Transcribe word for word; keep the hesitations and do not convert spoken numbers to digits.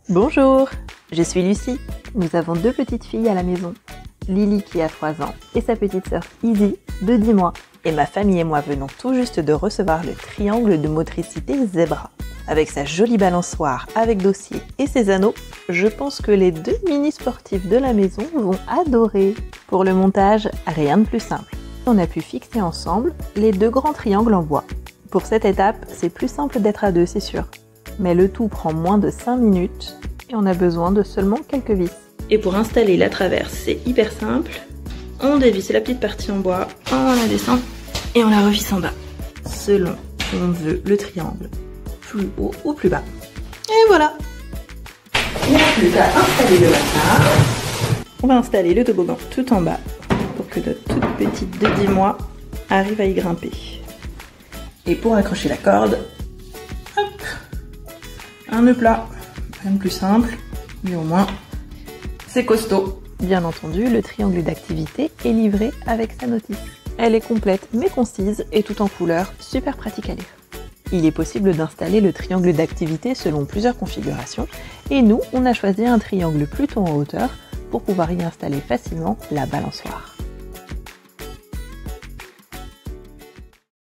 Bonjour, je suis Lucie. Nous avons deux petites filles à la maison. Lily qui a trois ans et sa petite sœur Izzy de dix mois. Et ma famille et moi venons tout juste de recevoir le triangle de motricité Zebra. Avec sa jolie balançoire avec dossier et ses anneaux, je pense que les deux mini sportifs de la maison vont adorer. Pour le montage, rien de plus simple. On a pu fixer ensemble les deux grands triangles en bois. Pour cette étape, c'est plus simple d'être à deux, c'est sûr. Mais le tout prend moins de cinq minutes et on a besoin de seulement quelques vis. Et pour installer la traverse, c'est hyper simple. On dévisse la petite partie en bois, on la descend et on la revisse en bas. Selon on veut le triangle plus haut ou plus bas. Et voilà. Il n'y a plus qu'à installer le bassin. On va installer le toboggan tout en bas pour que notre toute petite de dix mois arrive à y grimper. Et pour accrocher la corde, hop, un nœud plat, rien de plus simple, mais au moins c'est costaud. Bien entendu, le triangle d'activité est livré avec sa notice. Elle est complète mais concise et tout en couleur, super pratique à lire. Il est possible d'installer le triangle d'activité selon plusieurs configurations et nous, on a choisi un triangle plutôt en hauteur pour pouvoir y installer facilement la balançoire.